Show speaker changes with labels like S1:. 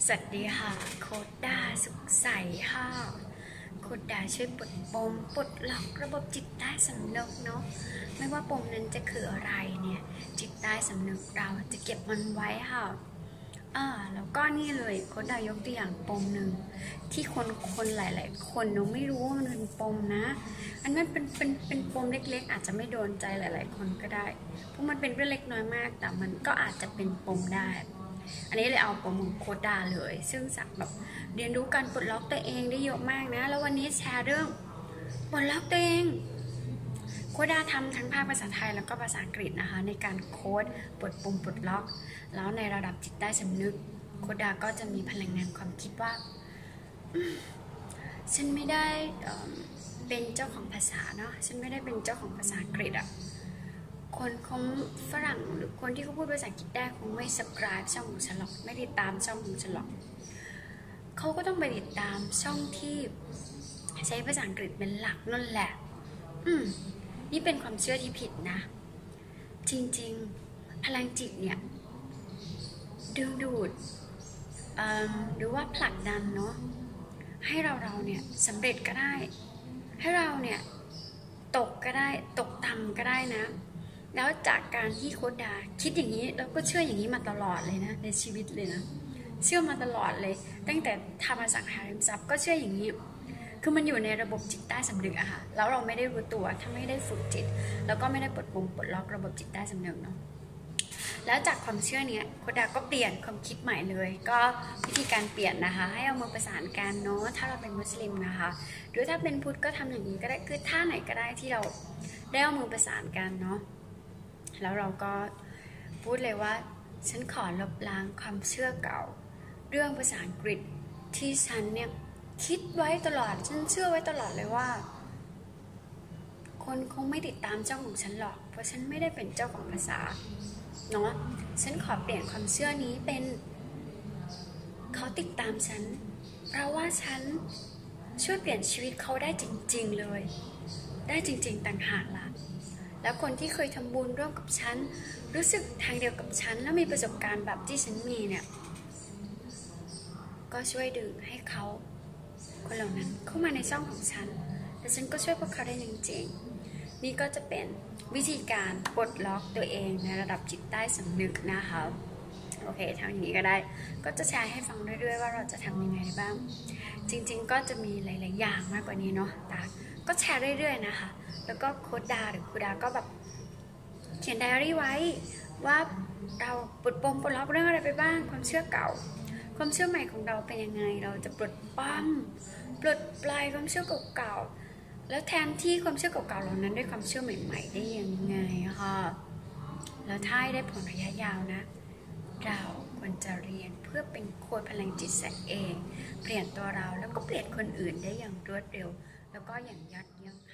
S1: สวัสดีค่ะโค้ดดาสุขใสค่ะโค้ดดาช่วยปลดปมปลดล็อกระบบจิตใต้สำนึกเนาะไม่ว่าปมนั้นจะคืออะไรเนี่ยจิตใต้สำนึกเราจะเก็บมันไว้ค่ะแล้วก็นี่เลยโค้ดดายกตัวอย่างปมหนึ่งที่คนหลายๆคนเนาะไม่รู้ว่ามันเป็นปมนะอันนั้นเป็นปมเล็กๆอาจจะไม่โดนใจหลายๆคนก็ได้เพราะมันเป็นเรื่องเล็กน้อยมากแต่มันก็อาจจะเป็นปมได้อันนี้เลยเอาปมโค้ดดาเลยซึ่งสักแบบเรียนรู้การปลดล็อกตัวเองได้เยอะมากนะแล้ววันนี้แชร์เรื่องปลดล็อกตัวเองโค้ดดาทำทั้งภาคภาษาไทยแล้วก็ภาษาอังกฤษนะคะในการโค้ดปลดปุ่มปลดล็อกแล้วในระดับจิตใต้สำนึกโค้ดดาก็จะมีพลังงานความคิดว่าฉันไม่ได้เป็นเจ้าของภาษาเนาะฉันไม่ได้เป็นเจ้าของภาษาอังกฤษอะคนของฝรั่งหรือคนที่เขาพูดภาษาอังกฤษได้คงไม่ subscribe ช่องของฉันหรอกไม่ติดตามช่องของฉันหรอกเขาก็ต้องไปติดตามช่องที่ใช้ภาษาอังกฤษเป็นหลักนั่นแหละนี่เป็นความเชื่อที่ผิดนะจริงๆพลังจิตเนี่ยดึงดูดหรือว่าผลักดันเนาะให้เราเนี่ยสำเร็จก็ได้ให้เราเนี่ยตกก็ได้ตกต่ำก็ได้นะแล้วจากการที่โค้ดดาคิดอย่างนี้แล้วก็เชื่ออย่างนี้มาตลอดเลยนะในชีวิตเลยนะเชื่อมาตลอดเลยตั้งแต่ทำอสังหาริมทรัพย์ก็เชื่ออย่างนี้คือมันอยู่ในระบบจิตใต้สำนึกอะค่ะแล้วเราไม่ได้รู้ตัวถ้าไม่ได้ฝึกจิตแล้วก็ไม่ได้ปลดปล็อกระบบจิตใต้สำนึกเนาะแล้วจากความเชื่อนี้โค้ดดาก็เปลี่ยนความคิดใหม่เลยก็วิธีการเปลี่ยนนะคะให้เอามือประสานกันเนาะถ้าเราเป็นมุสลิมนะคะหรือถ้าเป็นพุทธก็ทำอย่างนี้ก็ได้คือท่าไหนก็ได้ที่เราได้เอามือประสานกันเนาะแล้วเราก็พูดเลยว่าฉันขอลบล้างความเชื่อเก่าเรื่องภาษาอังกฤษที่ฉันเนี่ยคิดไว้ตลอดฉันเชื่อไว้ตลอดเลยว่าคนคงไม่ติดตามเจ้าของฉันหรอกเพราะฉันไม่ได้เป็นเจ้าของภาษาเนาะฉันขอเปลี่ยนความเชื่อนี้เป็นเขาติดตามฉันเพราะว่าฉันช่วยเปลี่ยนชีวิตเขาได้จริงๆเลยได้จริงๆต่างหากล่ะแล้วคนที่เคยทำบุญร่วมกับฉันรู้สึกทางเดียวกับฉันแล้วมีประสบการณ์แบบที่ฉันมีเนี่ยก็ช่วยดึงให้เขาคนเหล่านั้นเข้ามาในช่องของฉันและฉันก็ช่วยพวกเขาได้จริงๆนี่ก็จะเป็นวิธีการปลดล็อกตัวเองในระดับจิตใต้สำนึกนะคะโอเคทำอย่างนี้ก็ได้ก็จะแชร์ให้ฟังเรื่อยๆว่าเราจะทำยังไงบ้างจริงๆก็จะมีหลายๆอย่างมากกว่านี้เนาะแต่ก็แชร์เรื่อยๆนะคะแล้วก็โค้ดดาหรือครูดาก็แบบเขียนไดอารี่ไว้ว่าเราปลดปลดล็อกเรื่องอะไรไปบ้างความเชื่อเก่าความเชื่อใหม่ของเราเป็นยังไงเราจะปลดปลายความเชื่อเก่าๆแล้วแทนที่ความเชื่อเก่าๆเหล่านั้นด้วยความเชื่อใหม่ๆได้ยังไงค่ะแล้วถ้าได้ผลระยะยาวนะเราควรจะเรียนเพื่อเป็นโค้ดพลังจิตเองเปลี่ยนตัวเราแล้วก็เปลี่ยนคนอื่นได้อย่างรวดเร็วแล้วก็อย่างยอดเยี่ยม